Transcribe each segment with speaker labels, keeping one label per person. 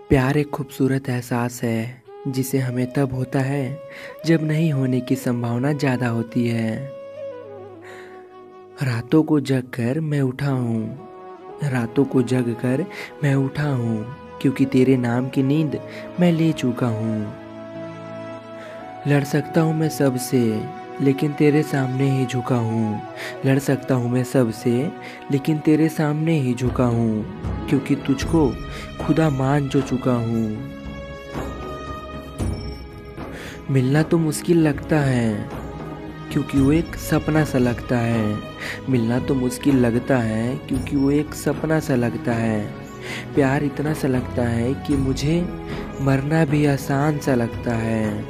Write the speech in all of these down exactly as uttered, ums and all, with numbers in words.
Speaker 1: प्यार एक खूबसूरत एहसास है जिसे हमें तब होता है जब नहीं होने की संभावना ज़्यादा होती है। रातों को जग कर मैं उठा हूँ, रातों को जग कर मैं उठा हूँ, क्योंकि तेरे नाम की नींद मैं ले चुका हूँ। लड़ सकता हूँ मैं सबसे लेकिन तेरे सामने ही झुका हूँ। लड़ सकता हूँ मैं सबसे लेकिन तेरे सामने ही झुका हूँ, क्योंकि तुझको खुदा मान जो चुका हूँ। मिलना तो मुश्किल लगता है क्योंकि वो एक सपना सा लगता है। मिलना तो मुश्किल लगता है क्योंकि वो एक सपना सा लगता है। प्यार इतना सा लगता है कि मुझे मरना भी आसान सा लगता है।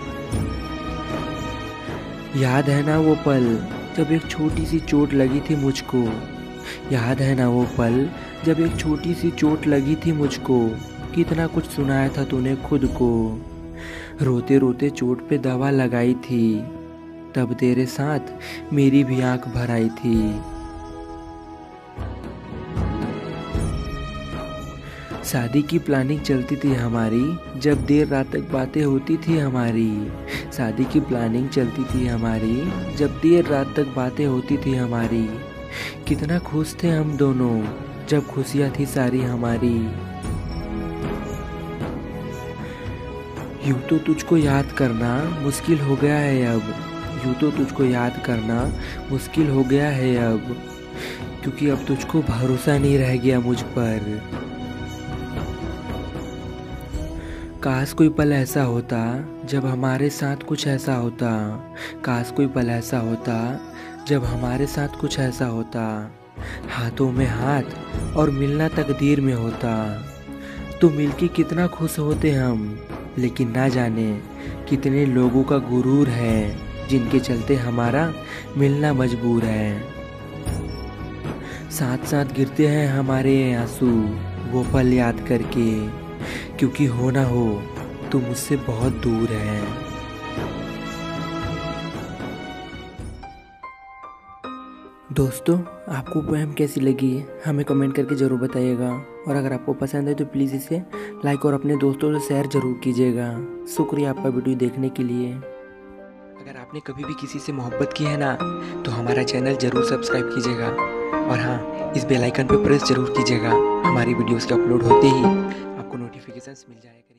Speaker 1: याद है ना वो पल जब एक छोटी सी चोट लगी थी मुझको। याद है ना वो पल जब एक छोटी सी चोट लगी थी मुझको। कितना कुछ सुनाया था तूने खुद को। रोते रोते चोट पे दवा लगाई थी, तब तेरे साथ मेरी भी आंख भर आई थी। शादी की प्लानिंग चलती थी हमारी जब देर रात तक बातें होती थी हमारी। शादी की प्लानिंग चलती थी हमारी जब देर रात तक बातें होती थी हमारी। कितना खुश थे हम दोनों जब खुशियाँ थी सारी हमारी। यूँ तो तुझको याद करना मुश्किल हो गया है अब। यूँ तो तुझको याद करना मुश्किल हो गया है अब, क्योंकि अब तुझको भरोसा नहीं रह गया मुझ पर। काश कोई पल ऐसा होता जब हमारे साथ कुछ ऐसा होता। काश कोई पल ऐसा होता जब हमारे साथ कुछ ऐसा होता। हाथों में हाथ और मिलना तकदीर में होता, तो मिलके कितना खुश होते हम। लेकिन ना जाने कितने लोगों का गुरूर है जिनके चलते हमारा मिलना मजबूर है। साथ साथ गिरते हैं हमारे आंसू वो पल याद करके, क्योंकि हो ना हो तो मुझसे बहुत दूर है। दोस्तों, आपको पोएम कैसी लगी हमें कमेंट करके ज़रूर बताइएगा, और अगर आपको पसंद है तो प्लीज़ इसे लाइक और अपने दोस्तों से शेयर ज़रूर कीजिएगा। शुक्रिया आपका वीडियो देखने के लिए। अगर आपने कभी भी किसी से मोहब्बत की है ना, तो हमारा चैनल ज़रूर सब्सक्राइब कीजिएगा, और हाँ, इस बेल आइकन पर प्रेस ज़रूर कीजिएगा। हमारी वीडियोस के अपलोड होते ही आपको नोटिफिकेशंस मिल जाएगा।